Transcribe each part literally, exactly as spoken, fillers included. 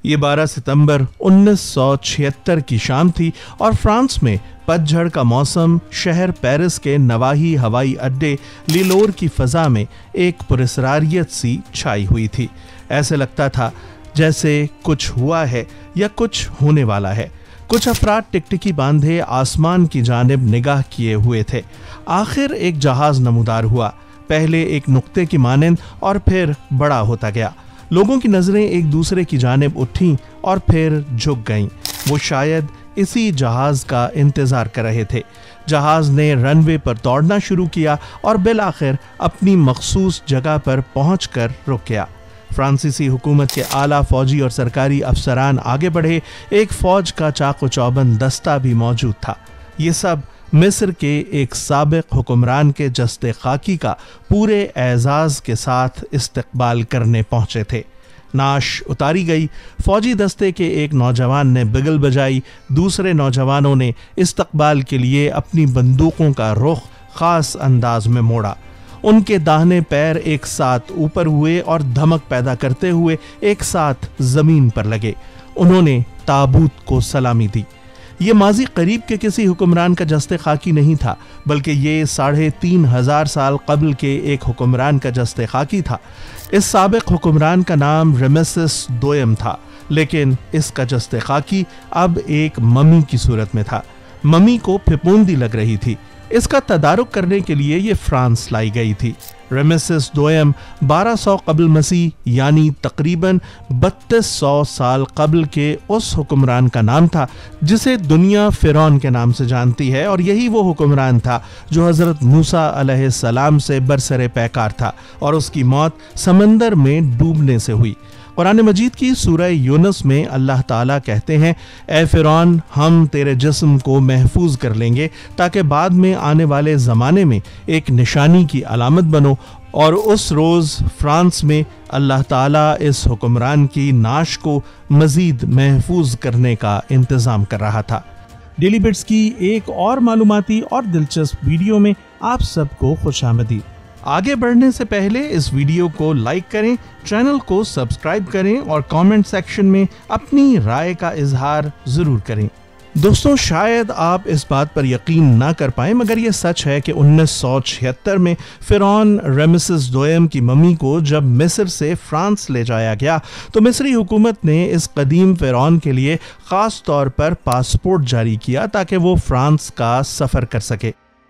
یہ بارہ ستمبر انیس سو چھہتر کی شام تھی اور فرانس میں پتجھڑ کا موسم شہر پیرس کے نواحی ہوائی اڈے لیلور کی فضا میں ایک پراسراریت سی چھائی ہوئی تھی۔ ایسے لگتا تھا جیسے کچھ ہوا ہے یا کچھ ہونے والا ہے۔ کچھ افراد ٹکٹکی باندھے آسمان کی جانب نگاہ کیے ہوئے تھے۔ آخر ایک جہاز نمودار ہوا، پہلے ایک نقطے کی مانند اور پھر بڑا ہوتا گیا۔ لوگوں کی نظریں ایک دوسرے کی جانب اٹھیں اور پھر جھک گئیں۔ وہ شاید اسی جہاز کا انتظار کر رہے تھے۔ جہاز نے رن وے پر دوڑنا شروع کیا اور بالآخر اپنی مخصوص جگہ پر پہنچ کر رک گیا۔ فرانسیسی حکومت کے اعلیٰ فوجی اور سرکاری افسران آگے بڑھے، ایک فوج کا چاق و چوبند دستہ بھی موجود تھا۔ یہ سب مصر کے ایک سابق حکمران کے جسد خاکی کا پورے اعزاز کے ساتھ استقبال کرنے پہنچے تھے۔ نعش اتاری گئی، فوجی دستے کے ایک نوجوان نے بگل بجائی، دوسرے نوجوانوں نے استقبال کے لیے اپنی بندوقوں کا رخ خاص انداز میں موڑا۔ ان کے داہنے پیر ایک ساتھ اوپر ہوئے اور دھمک پیدا کرتے ہوئے ایک ساتھ زمین پر لگے۔ انہوں نے تابوت کو سلامی دی۔ یہ ماضی قریب کے کسی حکمران کا جسد خاکی نہیں تھا، بلکہ یہ ساڑھے تین ہزار سال قبل کے ایک حکمران کا جسد خاکی تھا۔ اس سابق حکمران کا نام رمیسس دوئم تھا، لیکن اس کا جسد خاکی اب ایک ممی کی صورت میں تھا۔ ممی کو پھپھوندی لگ رہی تھی۔ اس کا تدارک کرنے کے لیے یہ فرانس لائی گئی تھی۔ رمیسس دوئم بارہ سو قبل مسیح یعنی تقریباً بتیس سو سال قبل کے اس حکمران کا نام تھا جسے دنیا فرعون کے نام سے جانتی ہے، اور یہی وہ حکمران تھا جو حضرت موسیٰ علیہ السلام سے برسر پیکار تھا اور اس کی موت سمندر میں ڈوبنے سے ہوئی۔ قرآن مجید کی سورہ یونس میں اللہ تعالیٰ کہتے ہیں، اے فرعون، ہم تیرے جسم کو محفوظ کر لیں گے تاکہ بعد میں آنے والے زمانے میں ایک نشانی کی علامت بنو، اور اس روز فرانس میں اللہ تعالیٰ اس حکمران کی نعش کو مزید محفوظ کرنے کا انتظام کر رہا تھا۔ ڈیلی بٹس کی ایک اور معلوماتی اور دلچسپ ویڈیو میں آپ سب کو خوش آمدید۔ آگے بڑھنے سے پہلے اس ویڈیو کو لائک کریں، چینل کو سبسکرائب کریں اور کامنٹ سیکشن میں اپنی رائے کا اظہار ضرور کریں۔ دوستوں، شاید آپ اس بات پر یقین نہ کر پائیں، مگر یہ سچ ہے کہ انیس سو چھہتر میں فرعون رمیسس دوئم کی ممی کو جب مصر سے فرانس لے جایا گیا تو مصری حکومت نے اس قدیم فرعون کے لیے خاص طور پر پاسپورٹ جاری کیا تاکہ وہ فرانس کا سفر کر سکے۔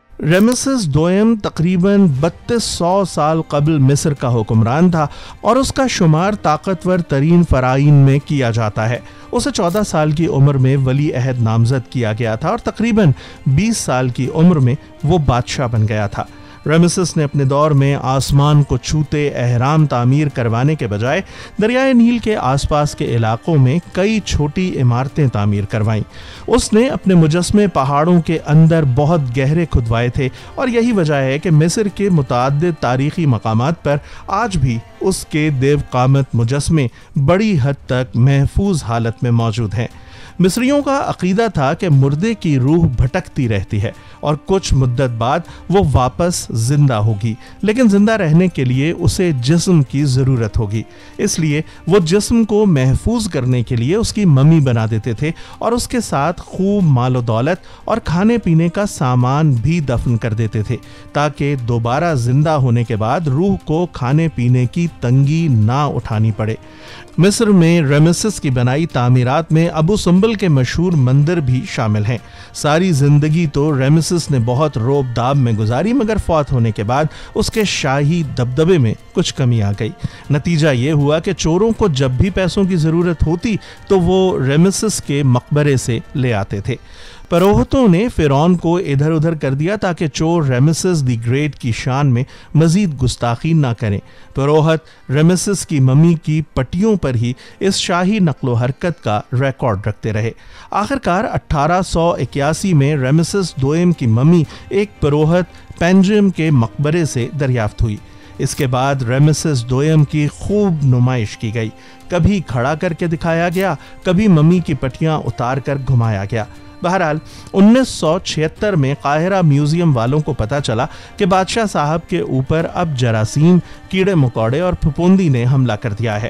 رمیسس دوئم تقریباً بتیس سو سال قبل مصر کا حکمران تھا اور اس کا شمار طاقتور ترین فرعین میں کیا جاتا ہے۔ اسے چودہ سال کی عمر میں ولی عہد نامزد کیا گیا تھا اور تقریباً بیس سال کی عمر میں وہ بادشاہ بن گیا تھا۔ رمیسس نے اپنے دور میں آسمان کو چھوتے اہرام تعمیر کروانے کے بجائے دریائے نیل کے آس پاس کے علاقوں میں کئی چھوٹی عمارتیں تعمیر کروائیں۔ اس نے اپنے مجسمے پہاڑوں کے اندر بہت گہرے کھدوائے تھے، اور یہی وجہ ہے کہ مصر کے متعدد تاریخی مقامات پر آج بھی اس کے دیو قامت مجسمے بڑی حد تک محفوظ حالت میں موجود ہیں۔ مصریوں کا عقیدہ تھا کہ مردے کی روح بھٹکتی رہتی ہے اور کچھ مدت بعد وہ واپس زندہ ہوگی، لیکن زندہ رہنے کے لیے اسے جسم کی ضرورت ہوگی۔ اس لیے وہ جسم کو محفوظ کرنے کے لیے اس کی ممی بنا دیتے تھے اور اس کے ساتھ خوب مال و دولت اور کھانے پینے کا سامان بھی دفن کر دیتے تھے تاکہ دوبارہ زندہ ہونے کے بعد روح کو کھانے پینے کی تنگی نہ اٹھانی پڑے۔ مصر میں رمیسس کی بنائی تعمیرات میں ابو سمبل کے مشہور مندر بھی شامل ہیں۔ ساری زندگی تو رمیسس نے بہت روب داب میں گزاری، مگر فوت ہونے کے بعد اس کے شاہی دبدبے میں کچھ کمی آ گئی۔ نتیجہ یہ ہوا کہ چوروں کو جب بھی پیسوں کی ضرورت ہوتی تو وہ رمیسس کے مقبرے سے لے آتے تھے۔ پروہتوں نے فرعون کو ادھر ادھر کر دیا تاکہ چور رمیسس دی گریٹ کی شان میں مزید گستاخی نہ کریں۔ پروہت رمیسس کی ممی کی پٹیوں پر ہی اس شاہی نقل و حرکت کا ریکارڈ رکھتے رہے۔ آخرکار اٹھارہ سو اکیاسی میں رمیسس دوئم کی ممی ایک پروہت پینجم کے مقبرے سے دریافت ہوئی۔ اس کے بعد رمیسس دوئم کی خوب نمائش کی گئی، کبھی کھڑا کر کے دکھایا گیا، کبھی ممی کی پٹیاں اتار کر گھمایا گیا۔ بہرحال انیس سو چھہتر میں قاہرہ میوزیم والوں کو پتا چلا کہ بادشاہ صاحب کے اوپر اب جراثیم، کیڑے مکوڑے اور پھپھوندی نے حملہ کر دیا ہے۔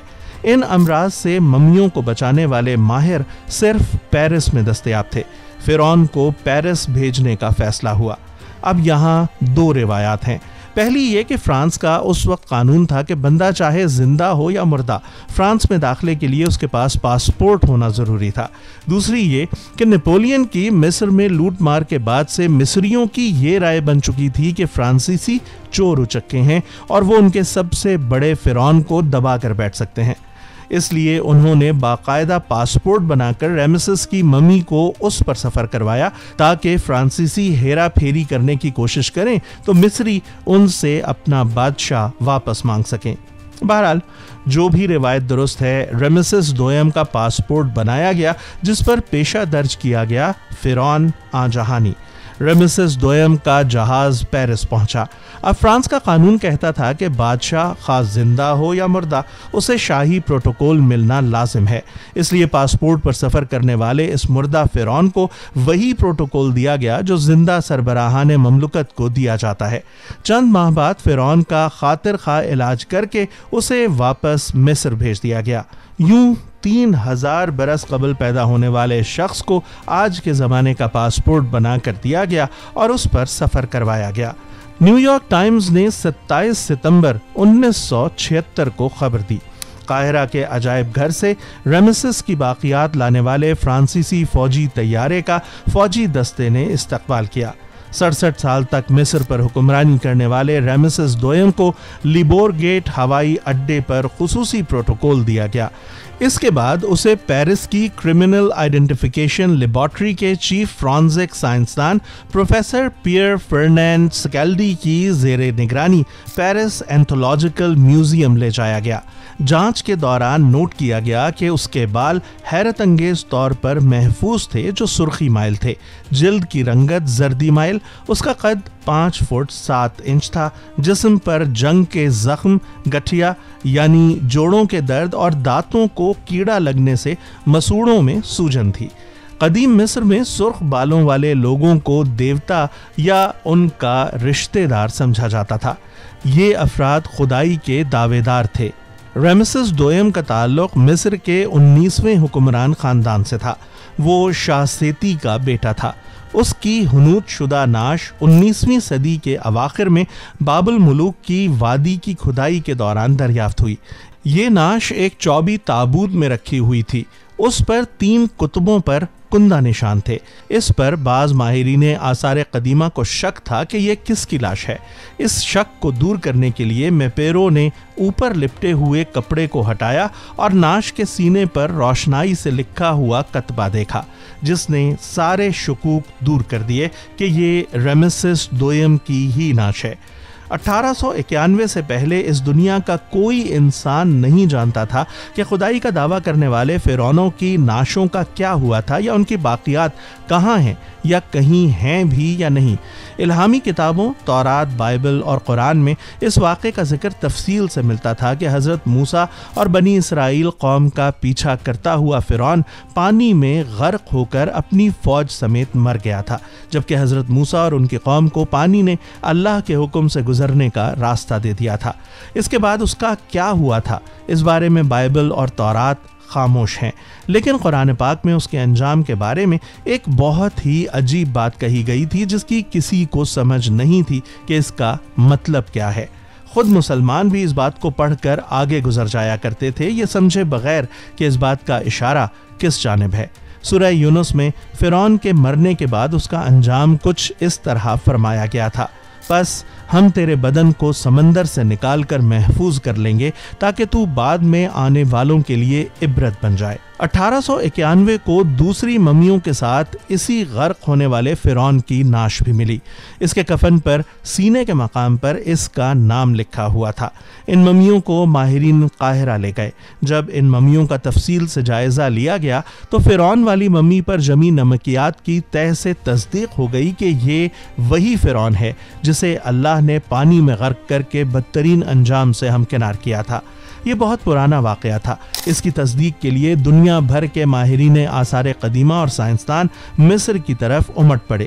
ان امراض سے ممیوں کو بچانے والے ماہر صرف پیرس میں دستیاب تھے۔ فرعون کو پیرس بھیجنے کا فیصلہ ہوا۔ اب یہاں دو روایات ہیں۔ پہلی یہ کہ فرانس کا اس وقت قانون تھا کہ بندہ چاہے زندہ ہو یا مردہ، فرانس میں داخلے کے لیے اس کے پاس پاسپورٹ ہونا ضروری تھا۔ دوسری یہ کہ نپولین کی مصر میں لوٹ مار کے بعد سے مصریوں کی یہ رائے بن چکی تھی کہ فرانسیسی چور اچکے ہیں اور وہ ان کے سب سے بڑے فرعون کو دبا کر بیٹھ سکتے ہیں۔ اس لیے انہوں نے باقاعدہ پاسپورٹ بنا کر ریمسس کی ممی کو اس پر سفر کروایا تاکہ فرانسیسی ہیرا پھیری کرنے کی کوشش کریں تو مصری ان سے اپنا بادشاہ واپس مانگ سکیں۔ بہرحال جو بھی روایت درست ہے، ریمسس دوئم کا پاسپورٹ بنایا گیا جس پر پیشہ درج کیا گیا فرعون آن جہانی۔ ریمسس دوئم کا جہاز پیرس پہنچا۔ اب فرانس کا قانون کہتا تھا کہ بادشاہ خاص زندہ ہو یا مردہ اسے شاہی پروٹوکول ملنا لازم ہے، اس لیے پاسپورٹ پر سفر کرنے والے اس مردہ فرعون کو وہی پروٹوکول دیا گیا جو زندہ سربراہان مملکت کو دیا جاتا ہے۔ چند ماہ بعد فرعون کا خاطر خواہ علاج کر کے اسے واپس مصر بھیج دیا گیا۔ یوں تین ہزار برس قبل پیدا ہونے والے شخص کو آج کے زمانے کا پاسپورٹ بنا کر دیا گیا اور اس پر سفر کروایا گیا۔ نیو یارک ٹائمز نے ستائیس ستمبر انیس سو چھہتر کو خبر دی۔ قاہرہ کے عجائب گھر سے ریمسس کی باقیات لانے والے فرانسیسی فوجی طیارے کا فوجی دستے نے استقبال کیا۔ سڑسٹھ سال تک مصر پر حکمرانی کرنے والے ریمسس دوئم کو لیبور گیٹ ہوائی اڈے پر خصوصی پروٹوکول دیا گیا۔ اس کے بعد اسے پیرس کی کرمنل آئیڈینٹیفیکیشن لیبارٹری کے چیف فرانزک سائنسدان پروفیسر پیئر فرنینڈ سکیلڈی کی زیر نگرانی پیرس اینتھولوجیکل میوزیم لے جایا گیا۔ جانچ کے دوران نوٹ کیا گیا کہ اس کے بال حیرت انگیز طور پر محفوظ تھے جو سرخی مائل تھے، جلد کی رنگت زردی مائل، اس کا قد پانچ فٹ سات انچ تھا، جسم پر جنگ کے زخم، گٹھیا یعنی جوڑوں کے درد اور دانتوں کو کیڑا لگنے سے مسوڑوں میں سوجن تھی۔ قدیم مصر میں سرخ بالوں والے لوگوں کو دیوتا یا ان کا رشتہ دار سمجھا جاتا تھا۔ یہ افراد خدائی کے دعوے دار تھے۔ ریمسس دوئم کا تعلق مصر کے انیسویں حکمران خاندان سے تھا۔ وہ شاہ سیتی کا بیٹا تھا۔ اس کی حنوط شدہ نعش انیسویں صدی کے اواخر میں باب الملوک کی وادی کی کھدائی کے دوران دریافت ہوئی۔ یہ نعش ایک چوبی تابوت میں رکھی ہوئی تھی۔ اس پر تین کتبوں پر کندہ نشان تھے۔ اس پر بعض ماہرین آثار قدیمہ کو شک تھا کہ یہ کس کی لاش ہے۔ اس شک کو دور کرنے کے لیے میپیرو نے اوپر لپٹے ہوئے کپڑے کو ہٹایا اور نعش کے سینے پر روشنائی سے لکھا ہوا کتبہ دیکھا، جس نے سارے شکوک دور کر دیے کہ یہ ریمسس دوئم کی ہی نعش ہے۔ اٹھارہ سو اکیانوے سے پہلے اس دنیا کا کوئی انسان نہیں جانتا تھا کہ خدائی کا دعویٰ کرنے والے فرعونوں کی نعشوں کا کیا ہوا تھا یا ان کی باقیات کہاں ہیں یا کہیں ہیں بھی یا نہیں۔ الہامی کتابوں تورات، بائبل اور قرآن میں اس واقعے کا ذکر تفصیل سے ملتا تھا کہ حضرت موسیٰ اور بنی اسرائیل قوم کا پیچھا کرتا ہوا فرعون پانی میں غرق ہو کر اپنی فوج سمیت مر گیا تھا، جبکہ حضرت موسیٰ اور ان کی قوم کو پانی نے اللہ کے حکم سے گزرنے کا راستہ دے دیا تھا۔ اس کے بعد اس کا کیا ہوا تھا، اس بارے میں بائبل اور تورات خاموش ہیں، لیکن قرآن پاک میں اس کے انجام کے بارے میں ایک بہت ہی عجیب بات کہی گئی تھی جس کی کسی کو سمجھ نہیں تھی کہ اس کا مطلب کیا ہے۔ خود مسلمان بھی اس بات کو پڑھ کر آگے گزر جایا کرتے تھے، یہ سمجھے بغیر کہ اس بات کا اشارہ کس جانب ہے۔ سورہ یونس میں فرعون کے مرنے کے بعد اس کا انجام کچھ اس طرح فرمایا گیا تھا: پس ہم تیرے بدن کو سمندر سے نکال کر محفوظ کر لیں گے تاکہ تو بعد میں آنے والوں کے لیے عبرت بن جائے۔ اٹھارہ سو اکیانوے کو دوسری ممیوں کے ساتھ اسی غرق ہونے والے فرعون کی نعش بھی ملی۔ اس کے کفن پر سینے کے مقام پر اس کا نام لکھا ہوا تھا۔ ان ممیوں کو ماہرین قاہرہ لے گئے۔ جب ان ممیوں کا تفصیل سے جائزہ لیا گیا تو فرعون والی ممی پر جمی نمکیات کی تہ سے تصدیق ہو گئی کہ یہ وہی فرعون ہے جسے اللہ نے پانی میں غرق کر کے بدترین انجام سے ہمکنار کیا تھا۔ یہ بہت پرانا واقعہ تھا۔ اس کی تصدیق کے لیے دنیا بھر کے ماہرین آثار قدیمہ اور سائنسدان مصر کی طرف امٹ پڑے۔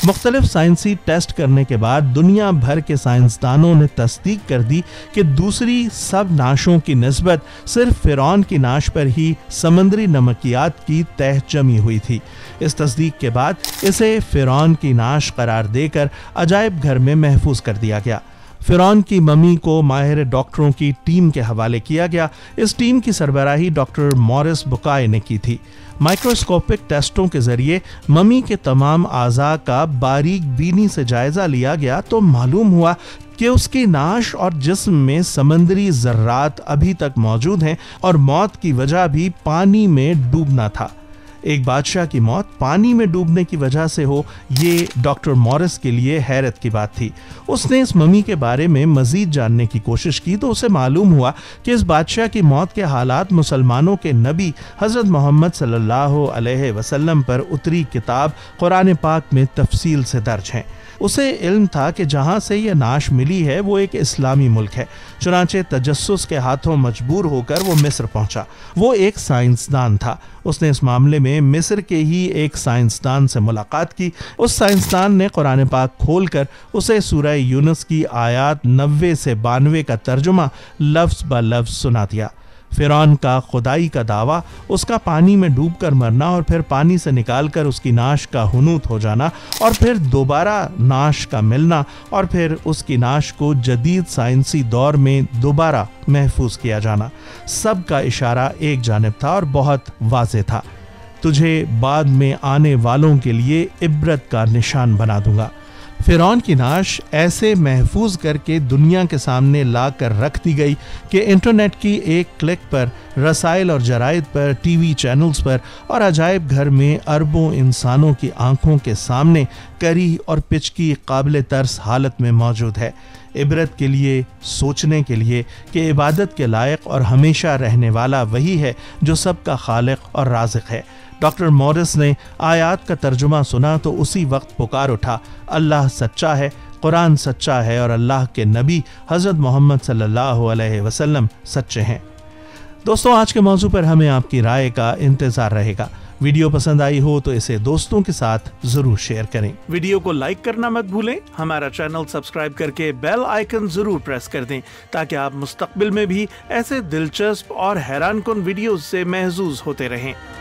مختلف سائنسی ٹیسٹ کرنے کے بعد دنیا بھر کے سائنسدانوں نے تصدیق کر دی کہ دوسری سب نعشوں کی نسبت صرف فرعون کی نعش پر ہی سمندری نمکیات کی تہ جمی ہوئی تھی۔ اس تصدیق کے بعد اسے فرعون کی نعش قرار دے کر عجائب گھر میں محفوظ کر دیا گیا۔ فرعون کی ممی کو ماہر ڈاکٹروں کی ٹیم کے حوالے کیا گیا۔ اس ٹیم کی سربراہی ڈاکٹر مورس بکائے نے کی تھی۔ مائکروسکوپک ٹیسٹوں کے ذریعے ممی کے تمام اعضاء کا باریک بینی سے جائزہ لیا گیا تو معلوم ہوا کہ اس کی نعش اور جسم میں سمندری ذرات ابھی تک موجود ہیں اور موت کی وجہ بھی پانی میں ڈوبنا تھا۔ ایک بادشاہ کی موت پانی میں ڈوبنے کی وجہ سے ہو، یہ ڈاکٹر مورس کے لیے حیرت کی بات تھی۔ اس نے اس ممی کے بارے میں مزید جاننے کی کوشش کی تو اسے معلوم ہوا کہ اس بادشاہ کی موت کے حالات مسلمانوں کے نبی حضرت محمد صلی اللہ علیہ وسلم پر اتری کتاب قرآن پاک میں تفصیل سے درج ہیں۔ اسے علم تھا کہ جہاں سے یہ نعش ملی ہے وہ ایک اسلامی ملک ہے، چنانچہ تجسس کے ہاتھوں مجبور ہو کر وہ مصر پہنچا۔ وہ ایک سائنسدان تھا۔ اس نے اس معاملے میں مصر کے ہی ایک سائنسدان سے ملاقات کی۔ اس سائنسدان نے قرآن پاک کھول کر اسے سورہ یونس کی آیات نوے سے بانوے کا ترجمہ لفظ بہ لفظ سنا دیا۔ فرعون کا خدائی کا دعویٰ، اس کا پانی میں ڈوب کر مرنا اور پھر پانی سے نکال کر اس کی نعش کا حنوط ہو جانا اور پھر دوبارہ نعش کا ملنا اور پھر اس کی نعش کو جدید سائنسی دور میں دوبارہ محفوظ کیا جانا، سب کا اشارہ ایک جانب تھا اور بہت واضح تھا۔ تجھے بعد میں آنے والوں کے لیے عبرت کا نشان بنا دوں گا۔ فرعون کی نعش ایسے محفوظ کر کے دنیا کے سامنے لا کر رکھ دی گئی کہ انٹرنیٹ کی ایک کلک پر رسائل اور جرائد پر، ٹی وی چینلز پر اور عجائب گھر میں اربوں انسانوں کی آنکھوں کے سامنے کری اور پچکی قابل ترس حالت میں موجود ہے، عبرت کے لیے، سوچنے کے لیے کہ عبادت کے لائق اور ہمیشہ رہنے والا وہی ہے جو سب کا خالق اور رازق ہے۔ ڈاکٹر مورس نے آیات کا ترجمہ سنا تو اسی وقت پکار اٹھا، اللہ سچا ہے، قرآن سچا ہے اور اللہ کے نبی حضرت محمد صلی اللہ علیہ وسلم سچے ہیں۔ دوستوں، آج کے موضوع پر ہمیں آپ کی رائے کا انتظار رہے گا۔ ویڈیو پسند آئی ہو تو اسے دوستوں کے ساتھ ضرور شیئر کریں۔ ویڈیو کو لائک کرنا مت بھولیں، ہمارا چینل سبسکرائب کر کے بیل آئیکن ضرور پریس کر دیں تاکہ آپ مستقبل میں بھی ایسے دلچسپ اور حیران کن ویڈیوز سے محظوظ ہوتے رہیں۔